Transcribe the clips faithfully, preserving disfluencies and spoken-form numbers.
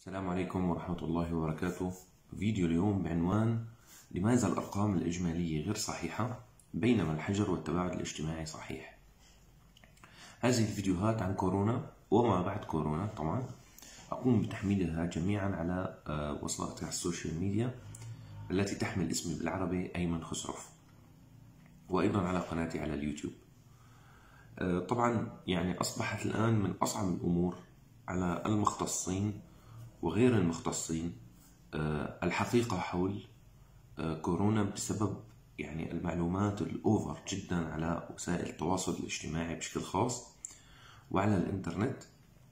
السلام عليكم ورحمة الله وبركاته. فيديو اليوم بعنوان: لماذا الأرقام الإجمالية غير صحيحة بينما الحجر والتباعد الاجتماعي صحيح؟ هذه الفيديوهات عن كورونا وما بعد كورونا، طبعا أقوم بتحميلها جميعا على وسائط السوشيال ميديا التي تحمل اسمي بالعربي أيمن خسرف، وأيضا على قناتي على اليوتيوب. طبعا يعني أصبحت الآن من أصعب الأمور على المختصين وغير المختصين الحقيقة حول كورونا بسبب يعني المعلومات الأوفر جدا على وسائل التواصل الاجتماعي بشكل خاص وعلى الإنترنت،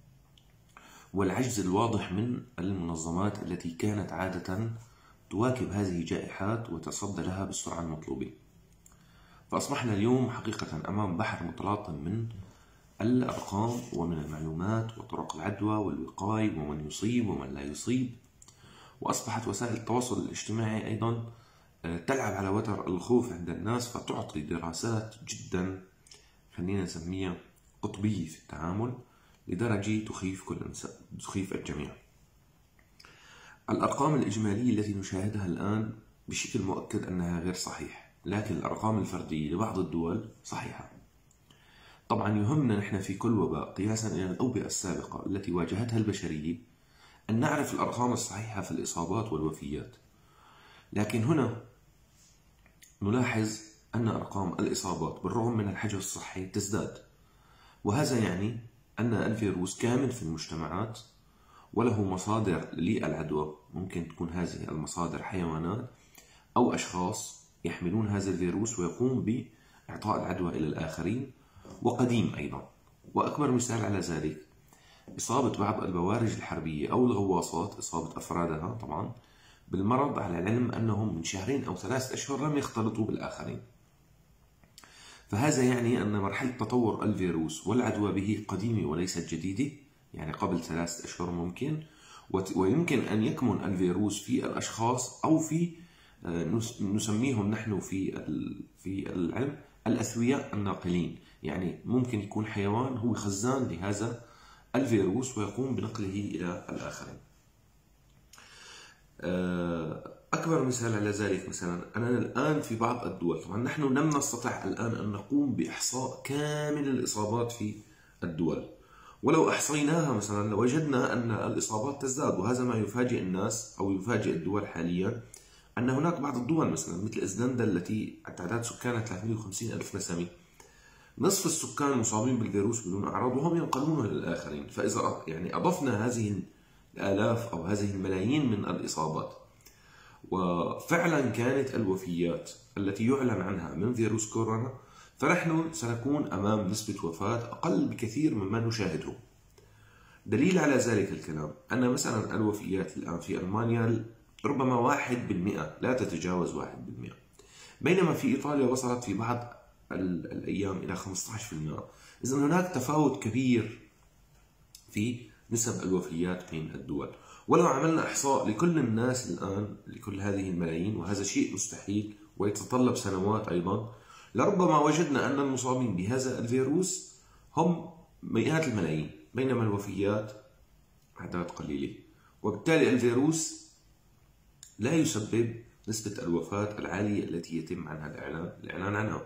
والعجز الواضح من المنظمات التي كانت عادة تواكب هذه الجائحات وتصدى لها بالسرعة المطلوبة. فأصبحنا اليوم حقيقة أمام بحر متلاطم من الأرقام ومن المعلومات وطرق العدوى والوقاية ومن يصيب ومن لا يصيب، وأصبحت وسائل التواصل الاجتماعي أيضا تلعب على وتر الخوف عند الناس، فتعطي دراسات جدا خلينا نسميها قطبية في التعامل لدرجة تخيف كل إنسان، تخيف الجميع. الأرقام الإجمالية التي نشاهدها الآن بشكل مؤكد أنها غير صحيح، لكن الأرقام الفردية لبعض الدول صحيحة. طبعا يهمنا نحن في كل وباء قياسا إلى الأوبئة السابقة التي واجهتها البشرية أن نعرف الأرقام الصحيحة في الإصابات والوفيات، لكن هنا نلاحظ أن أرقام الإصابات بالرغم من الحجر الصحي تزداد، وهذا يعني أن الفيروس كامن في المجتمعات وله مصادر للعدوى. ممكن تكون هذه المصادر حيوانات أو أشخاص يحملون هذا الفيروس ويقوم بإعطاء العدوى إلى الآخرين، وقديم أيضا. وأكبر مثال على ذلك إصابة بعض البوارج الحربية أو الغواصات، إصابة أفرادها طبعا بالمرض على العلم أنهم من شهرين أو ثلاثة أشهر لم يختلطوا بالآخرين. فهذا يعني أن مرحلة تطور الفيروس والعدوى به قديمة وليست جديدة، يعني قبل ثلاثة أشهر ممكن، ويمكن أن يكمن الفيروس في الأشخاص أو في نسميهم نحن في في العلم الأثوياء الناقلين، يعني ممكن يكون حيوان هو خزان لهذا الفيروس ويقوم بنقله إلى الآخرين. أكبر مثال على ذلك مثلا أننا الآن في بعض الدول، طبعا نحن لم نستطع الآن أن نقوم بإحصاء كامل الإصابات في الدول، ولو أحصيناها مثلا لوجدنا أن الإصابات تزداد، وهذا ما يفاجئ الناس أو يفاجئ الدول حاليا، أن هناك بعض الدول مثلا مثل أيسلندا التي تعداد سكانها ثلاثمئة وخمسين ألف نسمة، نصف السكان مصابين بالفيروس بدون أعراض وهم ينقلونه للآخرين. فإذا يعني أضفنا هذه الآلاف أو هذه الملايين من الإصابات وفعلا كانت الوفيات التي يعلن عنها من فيروس كورونا، فنحن سنكون أمام نسبة وفاة أقل بكثير مما نشاهده. دليل على ذلك الكلام أن مثلا الوفيات الآن في ألمانيا ربما واحد بالمئة، لا تتجاوز واحد بالمئة، بينما في إيطاليا وصلت في بعض الأيام إلى خمسة عشر بالمئة. إذن هناك تفاوت كبير في نسب الوفيات بين الدول. ولو عملنا إحصاء لكل الناس الآن، لكل هذه الملايين، وهذا شيء مستحيل ويتطلب سنوات أيضا، لربما وجدنا أن المصابين بهذا الفيروس هم مئات الملايين بينما الوفيات أعداد قليلة، وبالتالي الفيروس لا يسبب نسبة الوفاة العالية التي يتم عنها الإعلان الإعلان عنها.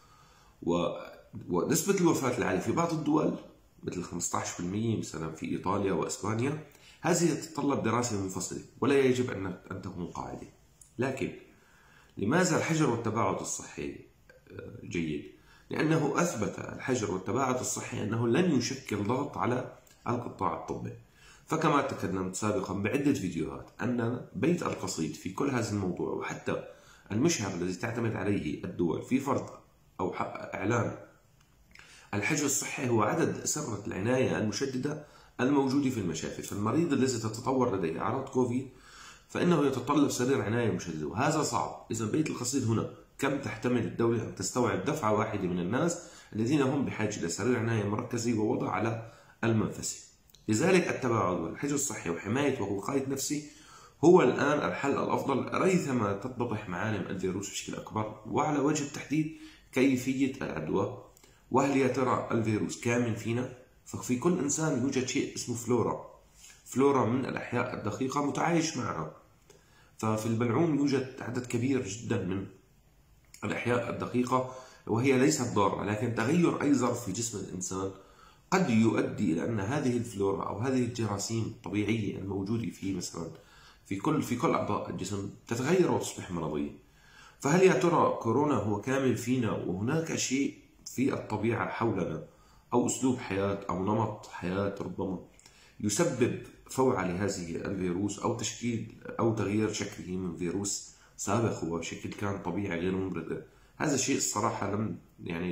ونسبة الوفاة العالية في بعض الدول مثل خمسة عشر بالمئة مثلا في إيطاليا وإسبانيا، هذه تتطلب دراسة منفصلة ولا يجب أن تكون قاعدة. لكن لماذا الحجر والتباعد الصحي جيد؟ لأنه أثبت الحجر والتباعد الصحي أنه لن يشكل ضغط على القطاع الطبي. فكما تكلمت سابقا بعدة فيديوهات أن بيت القصيد في كل هذا الموضوع، وحتى المشهر الذي تعتمد عليه الدول في فرض أو إعلان الحجر الصحي هو عدد أسرة العناية المشددة الموجودة في المشافي. فالمريض الذي تتطور لديه أعراض كوفيد فإنه يتطلب سرير عناية مشددة، وهذا صعب. إذا بيت القصيد هنا كم تحتمل الدولة أن تستوعب دفعة واحدة من الناس الذين هم بحاجة إلى سرير عناية مركزي ووضع على المنفسي؟ لذلك التباعد والحجر الصحي وحماية ووقاية نفسي هو الآن الحل الأفضل ريثما تتضح معالم الفيروس بشكل أكبر، وعلى وجه التحديد كيفية العدوى. وهل يا ترى الفيروس كامن فينا؟ ففي كل إنسان يوجد شيء اسمه فلورا. فلورا من الأحياء الدقيقة متعايش معها. ففي البلعوم يوجد عدد كبير جدا من الأحياء الدقيقة وهي ليست ضارة، لكن تغير أي ظرف في جسم الإنسان قد يؤدي إلى أن هذه الفلورا أو هذه الجراثيم الطبيعية الموجودة في مثلا في كل في كل أعضاء الجسم تتغير وتصبح مرضية. فهل يا ترى كورونا هو كامل فينا وهناك شيء في الطبيعة حولنا أو أسلوب حياة أو نمط حياة ربما يسبب فوعة لهذه الفيروس أو تشكيل أو تغيير شكله من فيروس سابق هو شكل كان طبيعي غير مبرد؟ هذا الشيء الصراحة لم يعني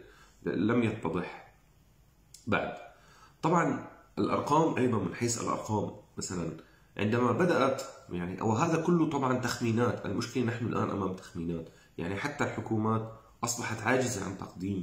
لم يتضح بعد. طبعا الأرقام أيضا، من حيث الأرقام مثلا عندما بدأت يعني أو هذا كله طبعا تخمينات، المشكلة نحن الآن أمام تخمينات، يعني حتى الحكومات أصبحت عاجزة عن تقديم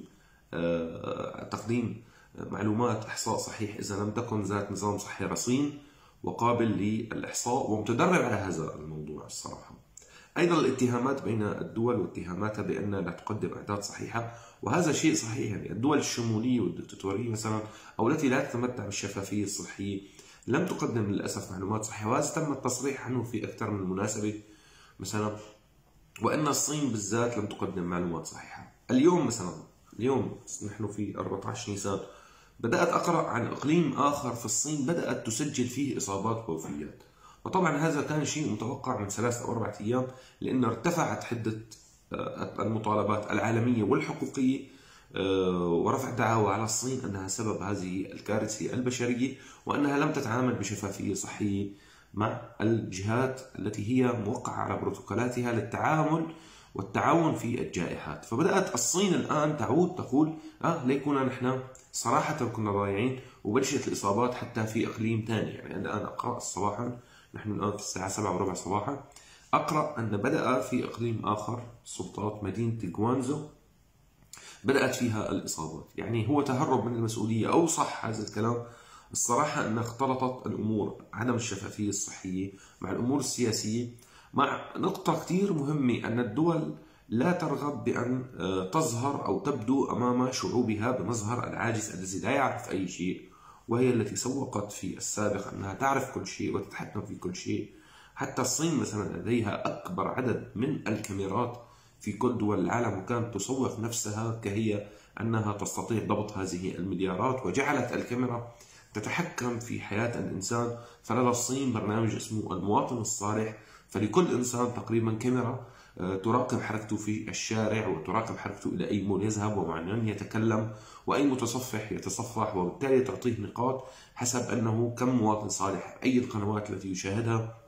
آه تقديم معلومات إحصاء صحيح إذا لم تكن ذات نظام صحي رصين وقابل للإحصاء ومتدرب على هذا الموضوع الصراحة. أيضا الاتهامات بين الدول واتهاماتها بأن لا تقدم أعداد صحيحة، وهذا شيء صحيح. يعني الدول الشمولية والدكتاتورية مثلا أو التي لا تتمتع بالشفافية الصحية لم تقدم للأسف معلومات صحيحة، وهذا تم التصريح عنه في أكثر من مناسبة مثلا. وأن الصين بالذات لم تقدم معلومات صحيحة. اليوم مثلا اليوم نحن في أربعة عشر نيسان بدأت أقرأ عن إقليم آخر في الصين بدأت تسجل فيه إصابات ووفيات، وطبعا هذا كان شيء متوقع من ثلاثة أو أربعة أيام، لأن ارتفعت حدة المطالبات العالمية والحقوقية ورفع دعاوى على الصين أنها سبب هذه الكارثة البشرية، وأنها لم تتعامل بشفافية صحية مع الجهات التي هي موقعة على بروتوكولاتها للتعامل والتعاون في الجائحات. فبدأت الصين الآن تعود تقول آه ليكونا نحن صراحة كنا ضايعين، وبلشت الإصابات حتى في إقليم ثاني. يعني الآن أقرأ صباحا، نحن الآن في الساعة سبعة وربع صباحا، أقرأ أن بدأ في إقليم آخر سلطات مدينة جوانزو بدأت فيها الإصابات. يعني هو تهرب من المسؤولية أو صح هذا الكلام؟ الصراحة أن اختلطت الأمور، عدم الشفافية الصحية مع الأمور السياسية، مع نقطة كتير مهمة أن الدول لا ترغب بأن تظهر أو تبدو أمام شعوبها بمظهر العاجز الذي لا يعرف أي شيء، وهي التي سوقت في السابق أنها تعرف كل شيء وتتحكم في كل شيء. حتى الصين مثلا لديها أكبر عدد من الكاميرات في كل دول العالم، وكانت تسوق نفسها كهي أنها تستطيع ضبط هذه المليارات، وجعلت الكاميرا تتحكم في حياة الإنسان. فلدى الصين برنامج اسمه المواطن الصالح، فلكل إنسان تقريبا كاميرا تراقب حركته في الشارع وتراقب حركته إلى أي مول يذهب ومع من يتكلم وأي متصفح يتصفح، وبالتالي تعطيه نقاط حسب أنه كم مواطن صالح، أي القنوات التي يشاهدها،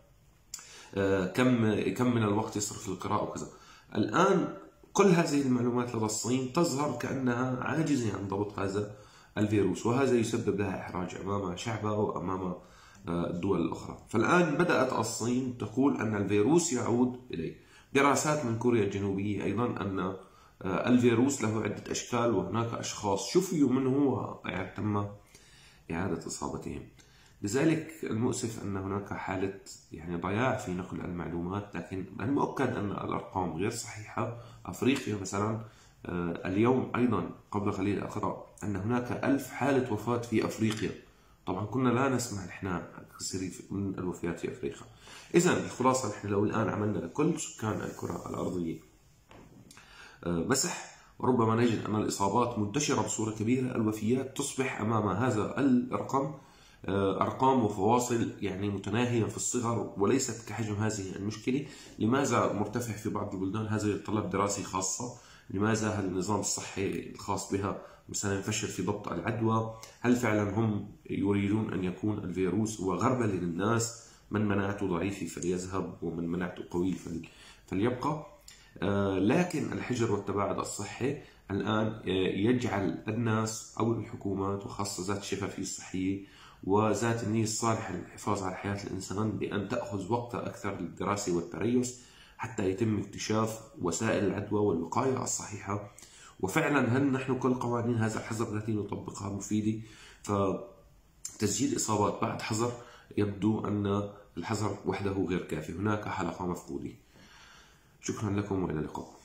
كم كم من الوقت يصرف للقراءة وكذا. الآن كل هذه المعلومات لدى الصين تظهر كأنها عاجزة عن ضبط هذا الفيروس، وهذا يسبب لها إحراج أمام شعبها وأمام الدول الأخرى. فالآن بدأت الصين تقول أن الفيروس يعود إليه. دراسات من كوريا الجنوبية أيضا أن الفيروس له عدة أشكال، وهناك أشخاص شفيوا منه وتم إعادة إصابتهم. لذلك المؤسف أن هناك حالة يعني ضياع في نقل المعلومات، لكن المؤكد أن الأرقام غير صحيحة. أفريقيا مثلا اليوم أيضا قبل قليل أقرأ أن هناك ألف حالة وفاة في أفريقيا. طبعا كنا لا نسمع نحن كثير من الوفيات في أفريقيا. إذا الخلاصة نحن لو الآن عملنا لكل سكان الكرة الأرضية مسح، وربما نجد أن الإصابات منتشرة بصورة كبيرة، الوفيات تصبح أمام هذا الرقم أرقام وفواصل يعني متناهية في الصغر وليست كحجم هذه المشكلة. لماذا مرتفع في بعض البلدان؟ هذا يتطلب دراسة خاصة. لماذا؟ هل النظام الصحي الخاص بها مثلا يفشل في ضبط العدوى؟ هل فعلا هم يريدون أن يكون الفيروس هو غربلة للناس، من مناعته ضعيفة فليذهب ومن مناعته قوية فليبقى؟ لكن الحجر والتباعد الصحي الآن يجعل الناس أو الحكومات وخاصة ذات الشفافية الصحية وذات النية الصالحة للحفاظ على حياة الإنسان بأن تأخذ وقتها أكثر للدراسة والتريث حتى يتم اكتشاف وسائل العدوى والوقاية الصحيحة. وفعلا هل نحن كل قوانين هذا الحظر التي نطبقها مفيدة؟ فتسجيل إصابات بعد حظر يبدو أن الحظر وحده غير كافي، هناك حلقة مفقودة. شكرا لكم وإلى اللقاء.